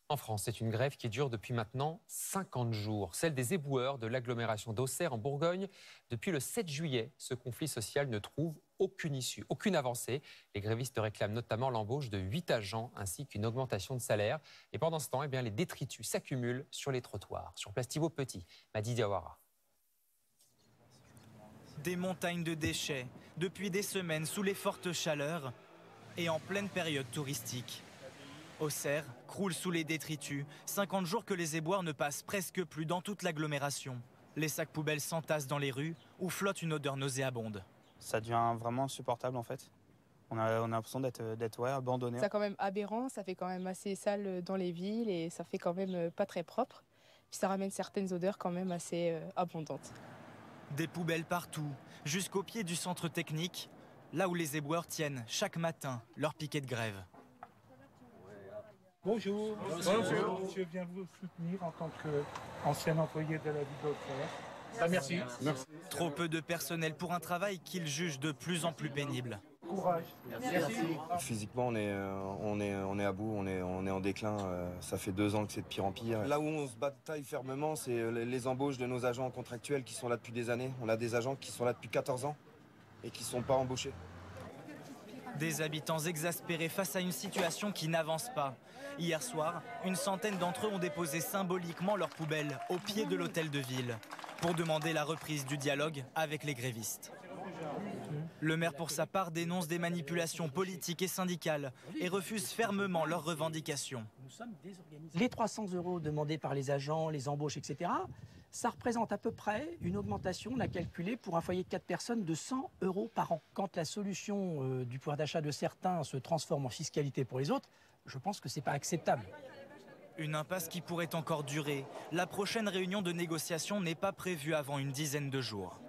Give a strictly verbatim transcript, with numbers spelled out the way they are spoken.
En France, c'est une grève qui dure depuis maintenant cinquante jours. Celle des éboueurs de l'agglomération d'Auxerre en Bourgogne. Depuis le sept juillet, ce conflit social ne trouve aucune issue, aucune avancée. Les grévistes réclament notamment l'embauche de huit agents ainsi qu'une augmentation de salaire. Et pendant ce temps, eh bien, les détritus s'accumulent sur les trottoirs. Sur Place Thibault Petit, Madi Diawara. Des montagnes de déchets, depuis des semaines sous les fortes chaleurs et en pleine période touristique. Auxerre croule sous les détritus, cinquante jours que les éboueurs ne passent presque plus dans toute l'agglomération. Les sacs poubelles s'entassent dans les rues où flotte une odeur nauséabonde. Ça devient vraiment insupportable en fait. On a, on a l'impression d'être ouais, abandonné. C'est quand même aberrant, ça fait quand même assez sale dans les villes et ça fait quand même pas très propre. Puis ça ramène certaines odeurs quand même assez euh, abondantes. Des poubelles partout, jusqu'au pied du centre technique, là où les éboueurs tiennent chaque matin leur piquet de grève. Bonjour. Bonjour. Je viens vous soutenir en tant qu'ancien employé de la ville d'Auxerre. Ah, merci. merci. Trop peu de personnel pour un travail qu'ils jugent de plus en plus pénible. Courage. Merci. Physiquement, on est, on est, on est à bout, on est, on est en déclin. Ça fait deux ans que c'est de pire en pire. Là où on se bataille fermement, c'est les embauches de nos agents contractuels qui sont là depuis des années. On a des agents qui sont là depuis quatorze ans et qui ne sont pas embauchés. Des habitants exaspérés face à une situation qui n'avance pas. Hier soir, une centaine d'entre eux ont déposé symboliquement leurs poubelles au pied de l'hôtel de ville pour demander la reprise du dialogue avec les grévistes. Le maire, pour sa part, dénonce des manipulations politiques et syndicales et refuse fermement leurs revendications. Les trois cents euros demandés par les agents, les embauches, et cetera, ça représente à peu près une augmentation, on a calculé, pour un foyer de quatre personnes de cent euros par an. Quand la solution euh, du pouvoir d'achat de certains se transforme en fiscalité pour les autres, je pense que ce n'est pas acceptable. Une impasse qui pourrait encore durer. La prochaine réunion de négociation n'est pas prévue avant une dizaine de jours.